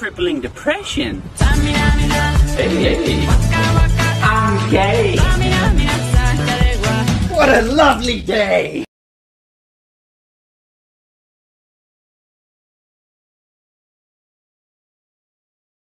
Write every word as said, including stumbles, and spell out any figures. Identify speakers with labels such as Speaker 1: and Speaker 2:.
Speaker 1: crippling depression. Hey, I'm gay. What a lovely day!